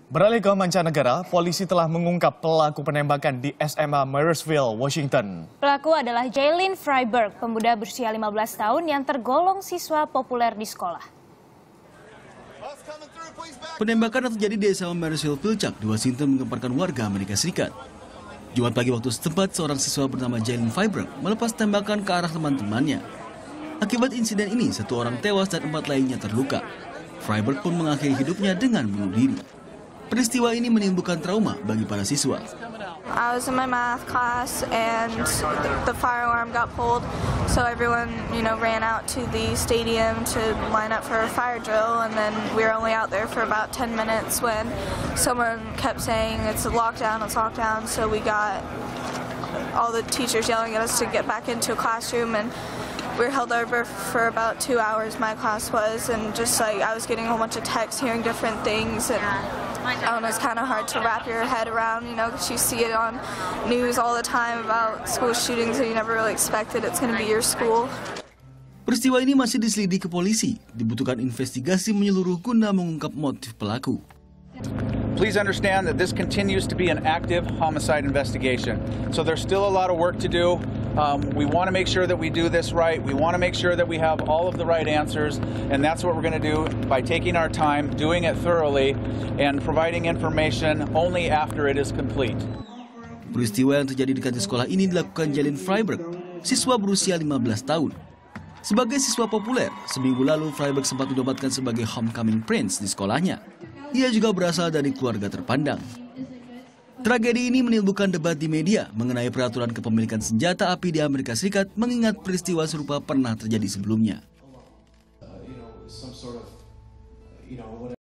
Beralih ke mancanegara, polisi telah mengungkap pelaku penembakan di SMA Marysville, Washington. Pelaku adalah Jaylin Freiberg, pemuda berusia 15 tahun yang tergolong siswa populer di sekolah. Penembakan terjadi di SMA Marysville, Pilchuck, di Washington menggemparkan warga Amerika Serikat. Jumat pagi waktu setempat, seorang siswa bernama Jaylin Freiberg melepas tembakan ke arah teman-temannya. Akibat insiden ini, 1 orang tewas dan 4 lainnya terluka. Freiberg pun mengakhiri hidupnya dengan bunuh diri. Peristiwa ini menimbulkan trauma bagi para siswa. I was in my math class and the fire alarm got pulled, so everyone, ran out to the stadium to line up for a fire drill, and then we were only out there for about 10 minutes when someone kept saying it's a lockdown, so we got all the teachers yelling at us to get back into a classroom, and we were held over for about 2 hours, my class was, and just like I was getting a whole bunch of texts hearing different things, and I don't know, it's kind of hard to wrap your head around, because you see it on news all the time about school shootings and you never really expected it's going to be your school. Peristiwa ini masih diselidiki polisi. Dibutuhkan investigasi menyeluruh guna mengungkap motif pelaku. Please understand that this continues to be an active homicide investigation. So there's still a lot of work to do. We want to make sure that we do this right. We want to make sure that we have all of the right answers. And that's what we're going to do by taking our time, doing it thoroughly, and providing information only after it is complete. Peristiwa yang terjadi di kantin sekolah ini dilakukan Jaylin Freiberg, siswa berusia 15 tahun. Sebagai siswa populer, seminggu lalu Freiberg sempat dinobatkan sebagai homecoming prince di sekolahnya. Ia juga berasal dari keluarga terpandang. Tragedi ini menimbulkan debat di media mengenai peraturan kepemilikan senjata api di Amerika Serikat, mengingat peristiwa serupa pernah terjadi sebelumnya.